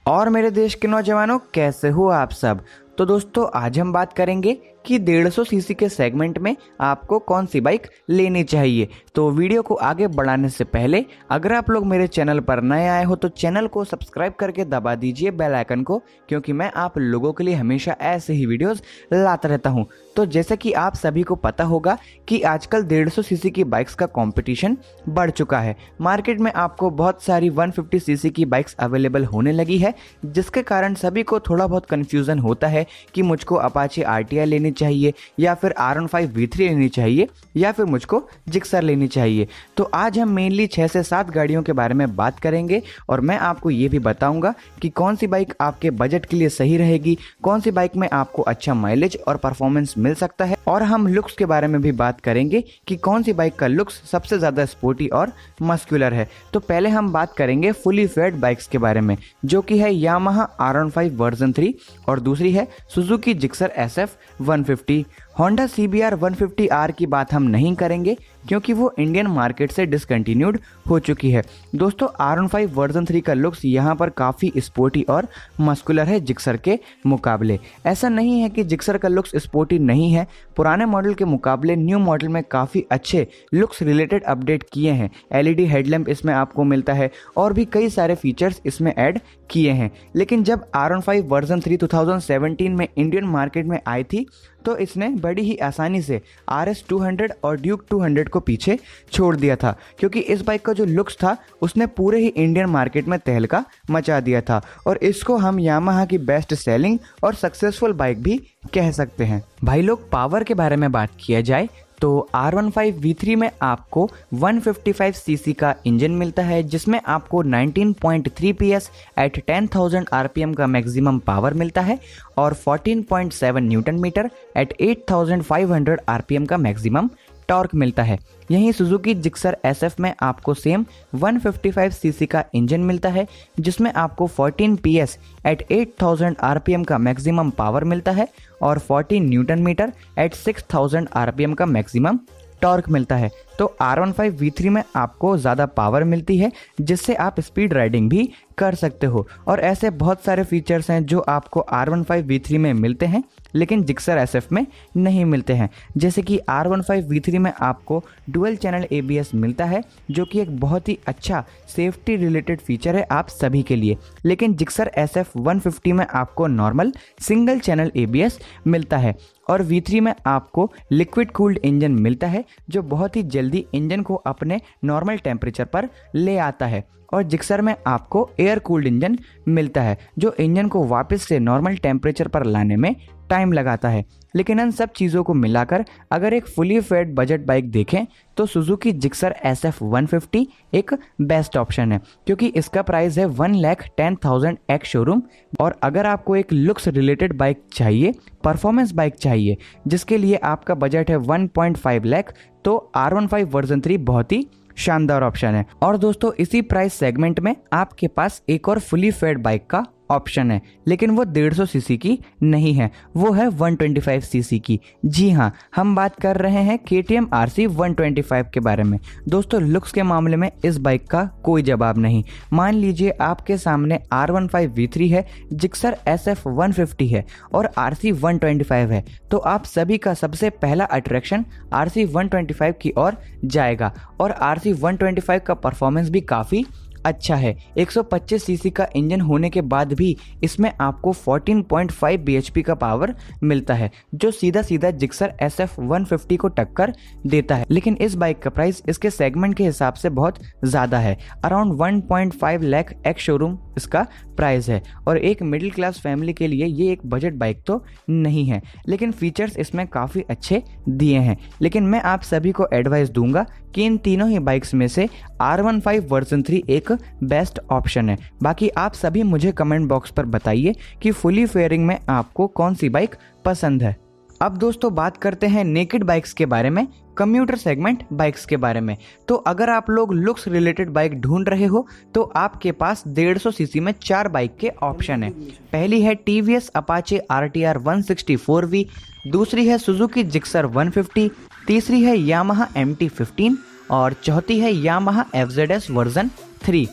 और मेरे देश के नौजवानों, कैसे हो आप सब। तो दोस्तों, आज हम बात करेंगे कि 150 सीसी के सेगमेंट में आपको कौन सी बाइक लेनी चाहिए। तो वीडियो को आगे बढ़ाने से पहले अगर आप लोग मेरे चैनल पर नए आए हो तो चैनल को सब्सक्राइब करके दबा दीजिए बेल आइकन को, क्योंकि मैं आप लोगों के लिए हमेशा ऐसे ही वीडियोस लाता रहता हूं। तो जैसे कि आप सभी को पता होगा कि आजकल 150 सीसी की बाइक्स का कंपटीशन बढ़ चुका है। मार्केट में आपको बहुत सारी 150 सीसी की बाइक्स अवेलेबल होने लगी है, जिसके कारण सभी को थोड़ा बहुत कन्फ्यूज़न होता है कि मुझको अपाचे आरटीआई लेनी चाहिए या फिर R15 V3 लेनी चाहिए या फिर मुझको जिक्सर लेनी चाहिए। तो आज हम मेनली 6 से 7 गाड़ियों के बारे में बात करेंगे और मैं आपको ये भी बताऊंगा कि कौन सी बाइक आपके बजट के लिए सही रहेगी, कौन सी बाइक में आपको अच्छा माइलेज और परफॉर्मेंस मिल सकता है। और हम लुक्स के बारे में भी बात करेंगे कि कौन सी बाइक का लुक्स सबसे ज़्यादा स्पोर्टी और मस्कुलर है। तो पहले हम बात करेंगे फुली फेड बाइक्स के बारे में, जो कि है यामाहा R15 वर्जन 3 और दूसरी है Suzuki Gixxer SF 150। Honda CBR 150R की बात हम नहीं करेंगे क्योंकि वो इंडियन मार्केट से डिसकंटिन्यूड हो चुकी है। दोस्तों, R15 वर्जन 3 का लुक्स यहाँ पर काफ़ी स्पोर्टी और मस्कुलर है जिक्सर के मुकाबले। ऐसा नहीं है कि जिक्सर का लुक्स स्पोर्टी नहीं है, पुराने मॉडल के मुकाबले न्यू मॉडल में काफ़ी अच्छे लुक्स रिलेटेड अपडेट किए हैं। LED हेडलैम्प इसमें आपको मिलता है और भी कई सारे फीचर्स इसमें ऐड किए हैं। लेकिन जब R15 वर्जन 3 2017 में इंडियन मार्केट में आई थी तो इसने बड़ी ही आसानी से RS 200 और ड्यूक 200 को पीछे छोड़ दिया था, क्योंकि इस बाइक का जो लुक्स था उसने पूरे ही इंडियन मार्केट में तहलका मचा दिया था और इसको हम यामाहा की बेस्ट सेलिंग और सक्सेसफुल बाइक भी कह सकते हैं। भाई लोग, पावर के बारे में बात किया जाए तो R15 V3 में आपको 155 सीसी का इंजन मिलता है, जिसमें आपको 19.3 PS एट 10,000 RPM का मैक्सिमम पावर मिलता है और 14.7 न्यूटन मीटर एट 8,500 RPM का मैक्सिमम टॉर्क मिलता है। यहीं सुजुकी जिक्सर SF में आपको सेम 155 सीसी का इंजन मिलता है, जिसमें आपको 14 PS एट 8,000 RPM का मैक्सिमम पावर मिलता है और 14 न्यूटन मीटर एट 6,000 RPM का मैक्सिमम टॉर्क मिलता है। तो R15 V3 में आपको ज़्यादा पावर मिलती है, जिससे आप स्पीड राइडिंग भी कर सकते हो। और ऐसे बहुत सारे फीचर्स हैं जो आपको R15 V3 में मिलते हैं लेकिन जिक्सर SF में नहीं मिलते हैं। जैसे कि R15 V3 में आपको डुअल चैनल ABS मिलता है, जो कि एक बहुत ही अच्छा सेफ्टी रिलेटेड फीचर है आप सभी के लिए। लेकिन जिक्सर SF 150 में आपको नॉर्मल सिंगल चैनल ABS मिलता है और V3 में आपको लिक्विड कूल्ड इंजन मिलता है, जो बहुत ही जल्दी इंजन को अपने नॉर्मल टेम्परेचर पर ले आता है। और जिक्सर में आपको एयर कूल्ड इंजन मिलता है, जो इंजन को वापस से नॉर्मल टेम्परेचर पर लाने में टाइम लगाता है। लेकिन इन सब चीज़ों को मिलाकर अगर एक फुली फेड बजट बाइक देखें तो सुजुकी जिक्सर SF 150 एक बेस्ट ऑप्शन है, क्योंकि इसका प्राइस है 1,10,000 एक्स शोरूम। और अगर आपको एक लुक्स रिलेटेड बाइक चाहिए, परफॉर्मेंस बाइक चाहिए, जिसके लिए आपका बजट है 1.5 लाख, तो R15 वर्जन 3 बहुत ही शानदार ऑप्शन है। और दोस्तों, इसी प्राइस सेगमेंट में आपके पास एक और फुली फेड बाइक का ऑप्शन है, लेकिन वो 150 सीसी की नहीं है, वो है 125 सीसी की। जी हाँ, हम बात कर रहे हैं KTM RC 125 के बारे में। दोस्तों, लुक्स के मामले में इस बाइक का कोई जवाब नहीं। मान लीजिए आपके सामने R15 V3 है, जिक्सर SF 150 है और RC 125 है, तो आप सभी का सबसे पहला अट्रैक्शन RC 125 की ओर जाएगा। और RC 125 का परफॉर्मेंस भी काफ़ी अच्छा है। 125 सीसी का इंजन होने के बाद भी इसमें आपको 14.5 bhp का पावर मिलता है, जो सीधा सीधा जिक्सर SF 150 को टक्कर देता है। लेकिन इस बाइक का प्राइस इसके सेगमेंट के हिसाब से बहुत ज़्यादा है, अराउंड 1.5 लाख एक्स शोरूम इसका प्राइस है। और एक मिडिल क्लास फैमिली के लिए ये एक बजट बाइक तो नहीं है, लेकिन फीचर्स इसमें काफ़ी अच्छे दिए हैं। लेकिन मैं आप सभी को एडवाइस दूंगा कि इन तीनों ही बाइक्स में से R15 वर्जन 3 एक बेस्ट ऑप्शन है। बाकी आप सभी मुझे कमेंट बॉक्स पर बताइए कि फुली फेयरिंग में आपको कौन सी बाइक पसंद है। अब दोस्तों, बात करते हैं नेकेड बाइक्स के बारे में, कम्यूटर सेगमेंट बाइक्स के बारे में। तो अगर आप लोग लुक्स रिलेटेड बाइक ढूंढ रहे हो तो आपके पास 150 सीसी में 4 बाइक के ऑप्शन है। पहली है TVS अपाचे RTR 164V, दूसरी है सुजुकी जिक्सर 150, तीसरी है यामाहा MT-15 और चौथी है यामाहा FZS वर्जन 3।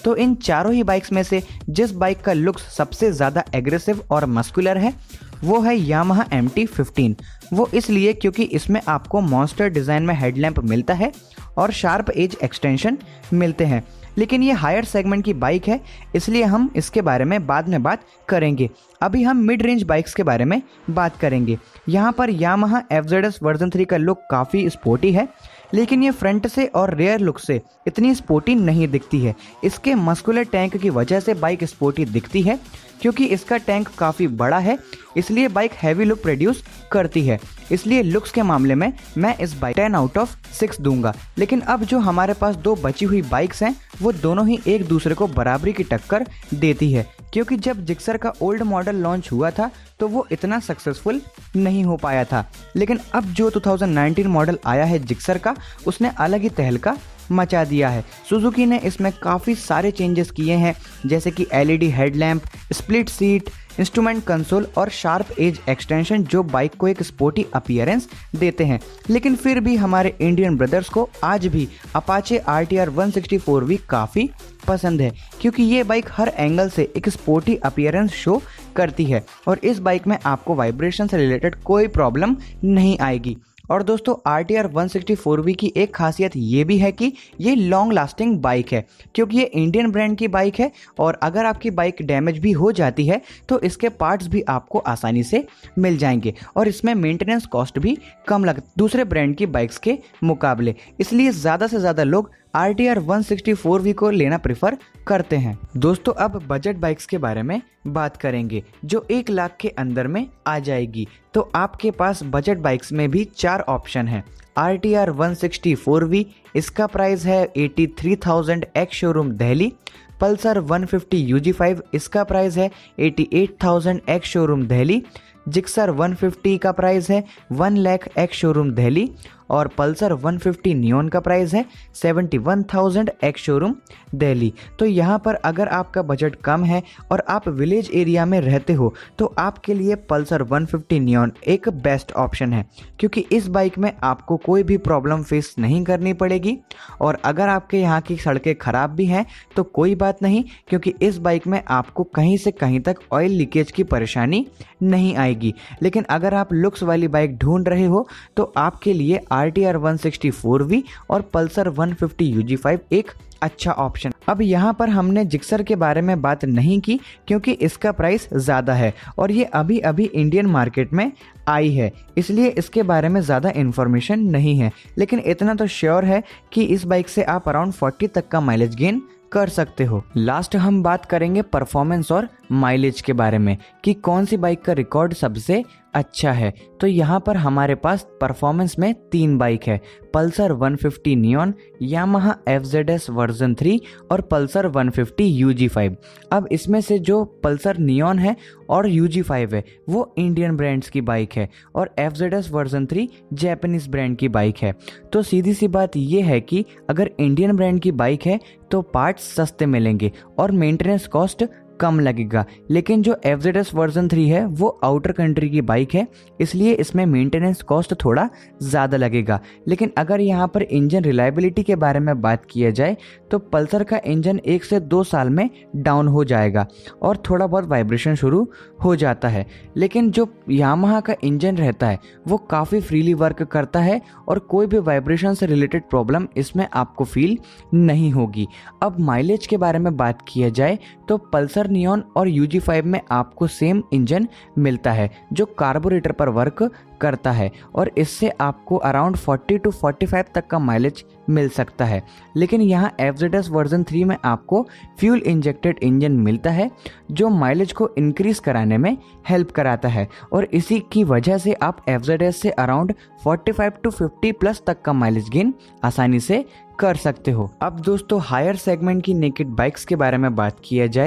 तो इन चारों ही बाइक्स में से जिस बाइक का लुक्स सबसे ज़्यादा एग्रेसिव और मस्कुलर है वो है यामाहा MT-15। वो इसलिए क्योंकि इसमें आपको मॉन्स्टर डिज़ाइन में हेडलैम्प मिलता है और शार्प एज एक्सटेंशन मिलते हैं। लेकिन ये हायर सेगमेंट की बाइक है, इसलिए हम इसके बारे में बाद में बात करेंगे। अभी हम मिड रेंज बाइक्स के बारे में बात करेंगे। यहाँ पर यामाहा FZS वर्जन 3 का लुक काफ़ी स्पोर्टी है, लेकिन ये फ्रंट से और रेयर लुक से इतनी स्पोर्टी नहीं दिखती है। इसके मस्कुलर टैंक की वजह से बाइक स्पोर्टी दिखती है, क्योंकि इसका टैंक काफ़ी बड़ा है, इसलिए बाइक हैवी लुक प्रोड्यूस करती है। इसलिए लुक्स के मामले में मैं इस बाइक 10 आउट ऑफ 6 दूंगा। लेकिन अब जो हमारे पास दो बची हुई बाइक्स हैं वो दोनों ही एक दूसरे को बराबरी की टक्कर देती है, क्योंकि जब जिक्सर का ओल्ड मॉडल लॉन्च हुआ था तो वो इतना सक्सेसफुल नहीं हो पाया था। लेकिन अब जो 2019 मॉडल आया है जिक्सर का, उसने अलग ही तहलका मचा दिया है। सुजुकी ने इसमें काफ़ी सारे चेंजेस किए हैं, जैसे कि LED headlamp, split seat, instrument console और शार्प एज एक्सटेंशन, जो बाइक को एक स्पोर्टी अपीयरेंस देते हैं। लेकिन फिर भी हमारे इंडियन ब्रदर्स को आज भी अपाचे RTR 164V काफ़ी पसंद है, क्योंकि ये बाइक हर एंगल से एक स्पोर्टी अपीयरेंस शो करती है और इस बाइक में आपको वाइब्रेशन से रिलेटेड कोई प्रॉब्लम नहीं आएगी। और दोस्तों RTR 164V की एक खासियत ये भी है कि ये लॉन्ग लास्टिंग बाइक है, क्योंकि ये इंडियन ब्रांड की बाइक है और अगर आपकी बाइक डैमेज भी हो जाती है तो इसके पार्ट्स भी आपको आसानी से मिल जाएंगे और इसमें मेंटेनेंस कॉस्ट भी कम लग दूसरे ब्रांड की बाइक्स के मुकाबले। इसलिए ज़्यादा से ज़्यादा लोग RTR 164V को लेना प्रेफर करते हैं। दोस्तों अब बजट बाइक्स के बारे में बात करेंगे जो 1 लाख के अंदर में आ जाएगी। तो आपके पास बजट बाइक्स में भी 4 ऑप्शन हैं। RTR 164V, इसका प्राइस है 83,000 x showroom Delhi. Pulsar 150 UG5, इसका प्राइस है 88,000 एक्स शोरूम दिल्ली। जिक्सर 150 का प्राइस है 1 लाख एक्स शोरूम दिल्ली और पल्सर 150 नियॉन का प्राइस है 71,000 एक्स शोरूम दिल्ली। तो यहाँ पर अगर आपका बजट कम है और आप विलेज एरिया में रहते हो तो आपके लिए पल्सर 150 नियॉन एक बेस्ट ऑप्शन है, क्योंकि इस बाइक में आपको कोई भी प्रॉब्लम फेस नहीं करनी पड़ेगी। और अगर आपके यहाँ की सड़कें ख़राब भी हैं तो कोई बात नहीं, क्योंकि इस बाइक में आपको कहीं से कहीं तक ऑयल लीकेज की परेशानी नहीं आएगी। लेकिन अगर आप लुक्स वाली बाइक ढूंढ रहे हो तो आपके लिए RTR 164V और पल्सर 150 UG5 एक अच्छा ऑप्शन। अब यहाँ पर हमने जिक्सर के बारे में बात नहीं की, क्योंकि इसका प्राइस ज़्यादा है और ये अभी अभी इंडियन मार्केट में आई है, इसलिए इसके बारे में ज़्यादा इन्फॉर्मेशन नहीं है। लेकिन इतना तो श्योर है कि इस बाइक से आप अराउंड 40 तक का माइलेज गेन कर सकते हो। लास्ट हम बात करेंगे परफॉर्मेंस और माइलेज के बारे में कि कौन सी बाइक का रिकॉर्ड सबसे अच्छा है। तो यहाँ पर हमारे पास परफॉर्मेंस में 3 बाइक है, Pulsar 150 Neon, Yamaha FZS version 3 और पल्सर 150 UG5। अब इसमें से जो पल्सर नियॉन है और UG5 है वो इंडियन ब्रांड्स की बाइक है और FZS वर्जन 3 जापानीज ब्रांड की बाइक है। तो सीधी सी बात ये है कि अगर इंडियन ब्रांड की बाइक है तो पार्ट्स सस्ते मिलेंगे और मेंटेनेंस कॉस्ट कम लगेगा। लेकिन जो FZS वर्जन 3 है वो आउटर कंट्री की बाइक है, इसलिए इसमें मेंटेनेंस कॉस्ट थोड़ा ज़्यादा लगेगा। लेकिन अगर यहाँ पर इंजन रिलायबिलिटी के बारे में बात किया जाए तो पल्सर का इंजन 1 से 2 साल में डाउन हो जाएगा और थोड़ा बहुत वाइब्रेशन शुरू हो जाता है। लेकिन जो यामाहा का इंजन रहता है वो काफ़ी फ्रीली वर्क करता है और कोई भी वाइब्रेशन से रिलेटेड प्रॉब्लम इसमें आपको फील नहीं होगी। अब माइलेज के बारे में बात किया जाए तो पल्सर नियॉन और UG5 में आपको सेम इंजन मिलता है जो कार्बोरेटर पर वर्क करता है और इससे आपको अराउंड 40 to 45 तक का माइलेज मिल सकता है। लेकिन यहाँ FZS वर्जन 3 में आपको फ्यूल इंजेक्टेड इंजन मिलता है जो माइलेज को इंक्रीज कराने में हेल्प कराता है और इसी की वजह से आप FZS से अराउंड 45 to 50 प्लस तक का माइलेज गेन आसानी से कर सकते हो। अब दोस्तों हायर सेगमेंट की नेकेड बाइक्स के बारे में बात किया जाए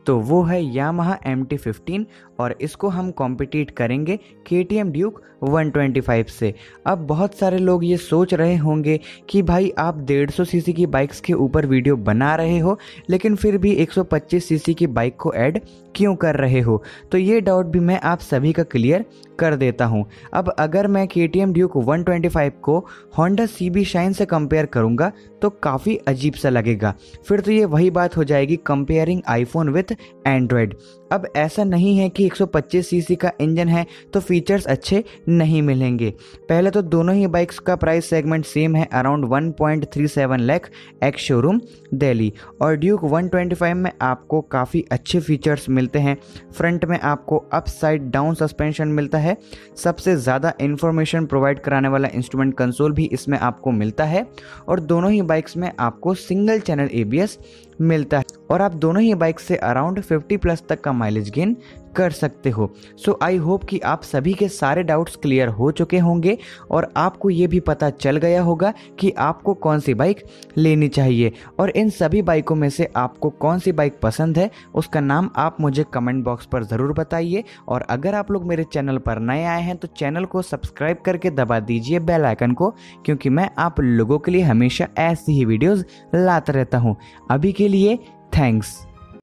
तो वो है यामाहा MT-15 और इसको हम कॉम्पिटिट करेंगे KTM ड्यूक 125 से। अब बहुत सारे लोग ये सोच रहे होंगे कि भाई आप 150 सीसी की बाइक्स के ऊपर वीडियो बना रहे हो लेकिन फिर भी 125 सीसी की बाइक को ऐड क्यों कर रहे हो। तो ये डाउट भी मैं आप सभी का क्लियर कर देता हूँ। अब अगर मैं KTM ड्यूक 125 को Honda CB शाइन से कंपेयर करूँगा तो काफ़ी अजीब सा लगेगा। फिर तो ये वही बात हो जाएगी कंपेयरिंग आईफोन विथ एंड्रॉयड। अब ऐसा नहीं है कि 125 सीसी का इंजन है तो फीचर्स अच्छे नहीं मिलेंगे। पहले तो दोनों ही बाइक्स का प्राइस सेगमेंट सेम है, around 1.37 lakh ex showroom Delhi. और ड्यूक 125 में आपको काफ़ी अच्छे फीचर्स मिलते हैं। फ्रंट में आपको अप साइड डाउन सस्पेंशन मिलता है, सबसे ज़्यादा इंफॉर्मेशन प्रोवाइड कराने वाला इंस्ट्रूमेंट कंसोल भी इसमें आपको मिलता है और दोनों ही बाइक्स में आपको सिंगल चैनल ABS मिलता है और आप दोनों ही बाइक से अराउंड 50+ तक का माइलेज गेन कर सकते हो। सो आई होप कि आप सभी के सारे डाउट्स क्लियर हो चुके होंगे और आपको ये भी पता चल गया होगा कि आपको कौन सी बाइक लेनी चाहिए। और इन सभी बाइकों में से आपको कौन सी बाइक पसंद है उसका नाम आप मुझे कमेंट बॉक्स पर ज़रूर बताइए। और अगर आप लोग मेरे चैनल पर नए आए हैं तो चैनल को सब्सक्राइब करके दबा दीजिए बेल आइकन को, क्योंकि मैं आप लोगों के लिए हमेशा ऐसी ही वीडियोज़ लाता रहता हूँ। अभी के लिए थैंक्स।